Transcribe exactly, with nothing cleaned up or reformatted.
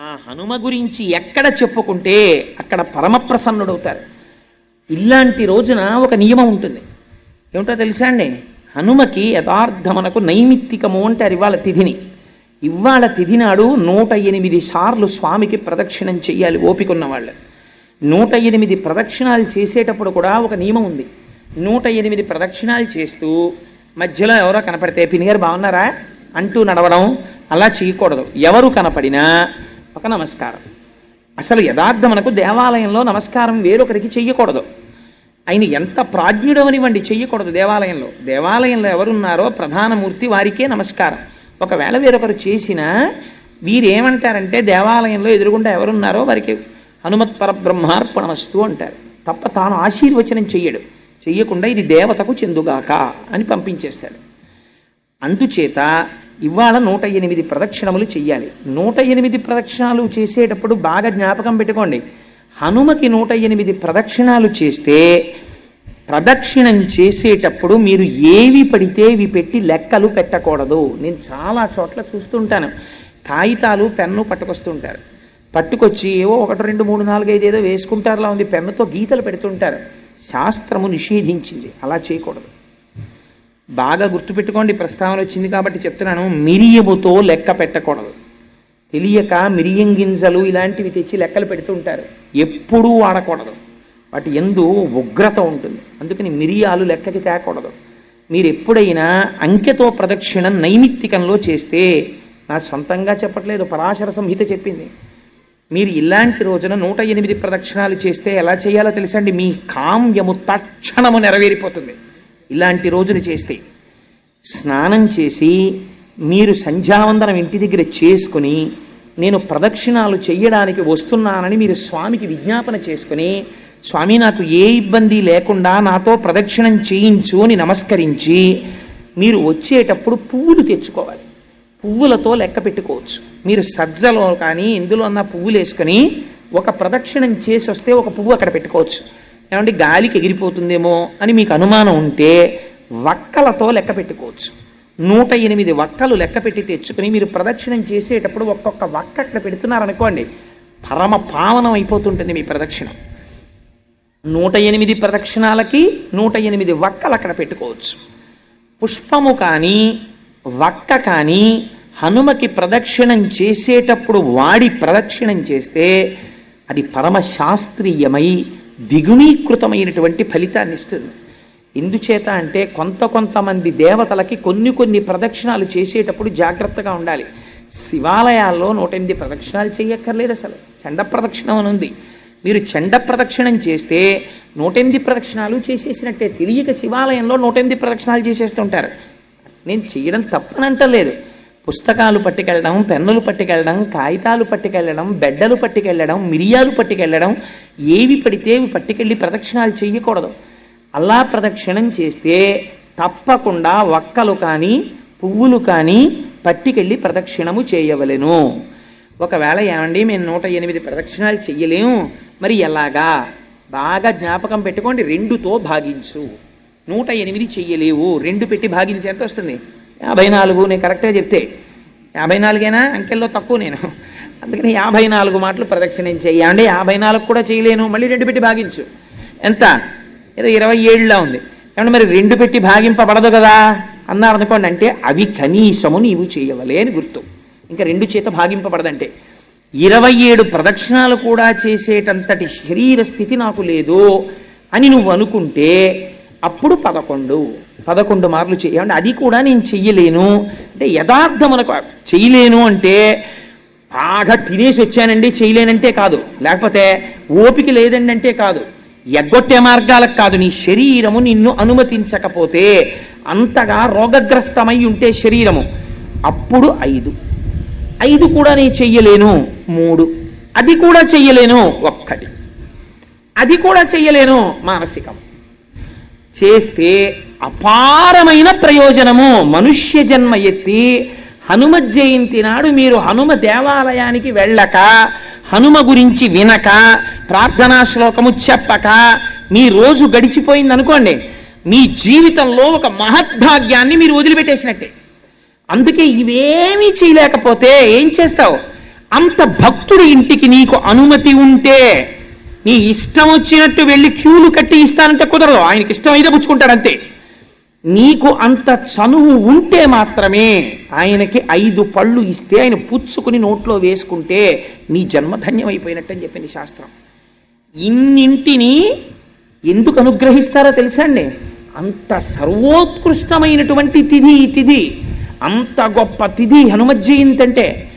ఆ హనుమ గురించి ఎక్కడ చెప్పుకుంటే అక్కడ పరమప్రసన్నుడవుతారు. ఇలాంటి రోజున ఒక నియమం ఉంటుంది. ఏమిటో తెలుసా అండి? హనుమకి యథార్థమనకు నైమిత్తికము అంటారు ఇవాళ తిథిని. ఇవాళ తిథి నాడు నూట ఎనిమిది సార్లు స్వామికి ప్రదక్షిణం చెయ్యాలి ఓపికన్న వాళ్ళు. నూట ఎనిమిది ప్రదక్షిణాలు చేసేటప్పుడు కూడా ఒక నియమం ఉంది. నూట ఎనిమిది ప్రదక్షిణాలు చేస్తూ మధ్యలో ఎవరో కనపడితే పినిగారు బాగున్నారా అంటూ నడవడం అలా చేయకూడదు. ఎవరు కనపడినా ఒక నమస్కారం. అసలు యథార్థమనకు దేవాలయంలో నమస్కారం వేరొకరికి చెయ్యకూడదు. ఆయన ఎంత ప్రాజ్ఞుడు అనివ్వండి, చెయ్యకూడదు దేవాలయంలో. దేవాలయంలో ఎవరున్నారో ప్రధానమూర్తి వారికే నమస్కారం. ఒకవేళ వేరొకరు చేసినా వీరేమంటారంటే దేవాలయంలో ఎదురుగుండా ఎవరున్నారో వారికి హనుమత్ పరబ్రహ్మార్పణమస్తు అంటారు తప్ప తాను ఆశీర్వచనం చెయ్యడు. చెయ్యకుండా ఇది దేవతకు చెందుగాక అని పంపించేస్తాడు. అందుచేత ఇవాళ నూట ఎనిమిది ప్రదక్షిణములు చెయ్యాలి. నూట ఎనిమిది ప్రదక్షిణాలు చేసేటప్పుడు బాగా జ్ఞాపకం పెట్టుకోండి. హనుమకి నూట ఎనిమిది ప్రదక్షిణాలు చేస్తే ప్రదక్షిణం చేసేటప్పుడు మీరు ఏవి పడితే ఇవి పెట్టి లెక్కలు పెట్టకూడదు. నేను చాలా చోట్ల చూస్తుంటాను. కాగితాలు పెన్ను పట్టుకొస్తుంటారు. పట్టుకొచ్చి ఏవో ఒకటి రెండు మూడు నాలుగు ఐదు ఏదో వేసుకుంటారులా ఉంది, పెన్నుతో గీతలు పెడుతుంటారు. శాస్త్రము నిషేధించింది, అలా చేయకూడదు. బాగా గుర్తుపెట్టుకోండి, ప్రస్తావన వచ్చింది కాబట్టి చెప్తున్నాను. మిరియముతో లెక్క పెట్టకూడదు. తెలియక మిరియం గింజలు ఇలాంటివి తెచ్చి లెక్కలు పెడుతుంటారు. ఎప్పుడూ వాడకూడదు. వాటి యందు ఉగ్రత ఉంటుంది. అందుకని మిరియాలు లెక్కకి తేకూడదు. మీరు ఎప్పుడైనా అంకెతో ప్రదక్షిణం నైమిత్తికంలో చేస్తే, నా సొంతంగా చెప్పట్లేదు, పరాశర సంహిత చెప్పింది. మీరు ఇలాంటి రోజున నూట ఎనిమిది ప్రదక్షిణాలు చేస్తే ఎలా చేయాలో తెలుసండి? మీ కామ్యము తక్షణము నెరవేరిపోతుంది. ఇలాంటి రోజులు చేస్తే స్నానం చేసి మీరు సంధ్యావందనం ఇంటి దగ్గర చేసుకుని నేను ప్రదక్షిణాలు చెయ్యడానికి వస్తున్నానని మీరు స్వామికి విజ్ఞాపన చేసుకుని, స్వామి నాకు ఏ ఇబ్బంది లేకుండా నాతో ప్రదక్షిణం చేయించు అని నమస్కరించి మీరు వచ్చేటప్పుడు పువ్వులు తెచ్చుకోవాలి. పువ్వులతో లెక్క పెట్టుకోవచ్చు. మీరు సజ్జలో కానీ ఇందులో ఉన్న పువ్వులు వేసుకొని ఒక ప్రదక్షిణం చేసి వస్తే ఒక పువ్వు అక్కడ పెట్టుకోవచ్చు. ఏమంటే గాలికి ఎగిరిపోతుందేమో అని మీకు అనుమానం ఉంటే వక్కలతో లెక్క పెట్టుకోవచ్చు. నూట ఎనిమిది వక్కలు లెక్క పెట్టి తెచ్చుకుని మీరు ప్రదక్షిణం చేసేటప్పుడు ఒక్కొక్క వక్క అక్కడ పెడుతున్నారనుకోండి, పరమ పావనం అయిపోతుంటుంది మీ ప్రదక్షిణం. నూట ఎనిమిది ప్రదక్షిణాలకి నూట ఎనిమిది వక్కలు అక్కడ పెట్టుకోవచ్చు. పుష్పము కానీ వక్క కానీ హనుమకి ప్రదక్షిణం చేసేటప్పుడు వాడి ప్రదక్షిణం చేస్తే అది పరమశాస్త్రీయమై ద్విగుణీకృతమైనటువంటి ఫలితాన్ని ఇస్తుంది. ఎందుచేత అంటే కొంత కొంతమంది దేవతలకి కొన్ని కొన్ని ప్రదక్షిణాలు చేసేటప్పుడు జాగ్రత్తగా ఉండాలి. శివాలయాల్లో నూట ఎనిమిది ప్రదక్షిణాలు చేయక్కర్లేదు. అసలు చండ ప్రదక్షిణం అని ఉంది. మీరు చండ ప్రదక్షిణం చేస్తే నూట ఎనిమిది ప్రదక్షిణాలు చేసేసినట్టే. తెలియక శివాలయంలో నూట ఎనిమిది ప్రదక్షిణాలు చేసేస్తుంటారు. నేను చేయడం తప్పనంటలేదు. పుస్తకాలు పట్టుకెళ్ళడం, పెన్నులు పట్టుకెళ్ళడం, కాగితాలు పట్టుకెళ్ళడం, బెడ్డలు పట్టుకెళ్ళడం, మిరియాలు పట్టుకెళ్ళడం, ఏవి పడితే ఇవి పట్టుకెళ్ళి ప్రదక్షిణాలు చేయకూడదు. అలా ప్రదక్షిణం చేస్తే తప్పకుండా వక్కలు కానీ పువ్వులు కానీ పట్టుకెళ్ళి ప్రదక్షిణము చేయవలెను. ఒకవేళ ఏమండి మేము నూట ఎనిమిది ప్రదక్షిణాలు చెయ్యలేము, మరి ఎలాగా? బాగా జ్ఞాపకం పెట్టుకోండి. రెండుతో భాగించు. నూట ఎనిమిది చెయ్యలేవు, రెండు పెట్టి భాగించి ఎంత వస్తుంది? యాభై నాలుగు. నేను కరెక్ట్గా చెప్తే యాభై నాలుగైనా అంకెల్లో తక్కువ నేను. అందుకని యాభై నాలుగు మాటలు ప్రదక్షిణం చెయ్యండి. యాభై నాలుగు కూడా చేయలేను, మళ్ళీ రెండు పెట్టి భాగించు. ఎంత? ఏదో ఇరవై ఏడులా ఉంది. ఏమంటే మరి రెండు పెట్టి భాగింపబడదు కదా అన్నారు అనుకోండి. అంటే అవి కనీసము నీవు చేయవలే అని గుర్తు. ఇంకా రెండు చేత భాగింపబడదంటే ఇరవై ఏడు ప్రదక్షిణాలు కూడా చేసేటంతటి శరీర స్థితి నాకు లేదు అని నువ్వు అనుకుంటే అప్పుడు పదకొండు పదకొండు మార్లు చేయండి. అది కూడా నేను చెయ్యలేను అంటే యథార్థమునకు చెయ్యలేను అంటే బాగా తినేసి వచ్చానండి చేయలేనంటే కాదు, లేకపోతే ఓపిక లేదండి అంటే కాదు, ఎగ్గొట్టే మార్గాలకు కాదు. నీ శరీరము నిన్ను అనుమతించకపోతే, అంతగా రోగగ్రస్తమై ఉంటే శరీరము, అప్పుడు ఐదు ఐదు కూడా నేను చెయ్యలేను, మూడు అది కూడా చెయ్యలేను, ఒక్కటి అది కూడా చెయ్యలేను, మానసికం చేస్తే అపారమైన ప్రయోజనము. మనుష్య జన్మ ఎత్తి హనుమ జయంతి నాడు మీరు హనుమ దేవాలయానికి వెళ్ళక, హనుమ గురించి వినక, ప్రార్థనా శ్లోకము చెప్పక మీ రోజు గడిచిపోయింది అనుకోండి, మీ జీవితంలో ఒక మహద్భాగ్యాన్ని మీరు వదిలిపెట్టేసినట్టే. అందుకే ఇవేమీ చేయలేకపోతే ఏం చేస్తావు? అంత భక్తుడి ఇంటికి నీకు అనుమతి ఉంటే నీ ఇష్టం వచ్చినట్టు వెళ్ళి క్యూలు కట్టి ఇస్తానంటే కుదరదు, ఆయనకి ఇష్టం అయితే పుచ్చుకుంటాడు అంతే. నీకు అంత చనువు ఉంటే మాత్రమే ఆయనకి ఐదు పళ్ళు ఇస్తే ఆయన పుచ్చుకుని నోట్లో వేసుకుంటే నీ జన్మధన్యమైపోయినట్టు అని చెప్పింది శాస్త్రం. ఇన్నింటినీ ఎందుకు అనుగ్రహిస్తారో తెలుసా అండి? అంత సర్వోత్కృష్టమైనటువంటి తిథి ఈ తిథి, అంత గొప్ప తిథి హనుమజ్జయంతి అంటే.